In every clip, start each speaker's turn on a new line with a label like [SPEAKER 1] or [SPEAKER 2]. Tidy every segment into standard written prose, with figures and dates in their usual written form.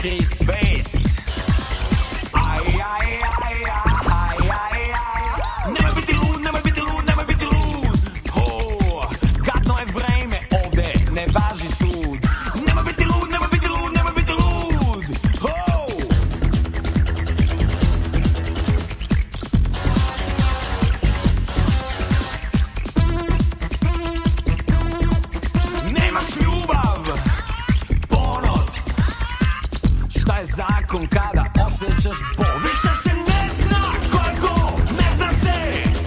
[SPEAKER 1] Pokri svest. Aj, aj, aj, aj, aj, aj. Nemoj biti lud, nemoj biti lud, nemoj biti lud. Gadno je vreme ovde, ne važi sud. Nemoj biti lud, nemoj biti lud, nemoj biti lud. Nemaš ljubav, ponos. Šta je zakon kada osjećaš bol? Više se ne zna ko je ko, ne zna se.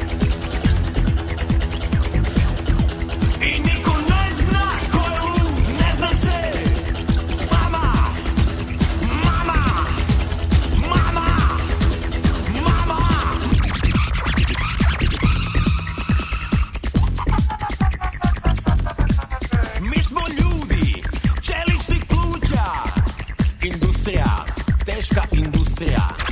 [SPEAKER 1] I niko ne zna ko je lud, ne zna se. Mama, mama, mama, mama. Mi smo ljudi, čeličnih pluća. Industrija, teška industrija.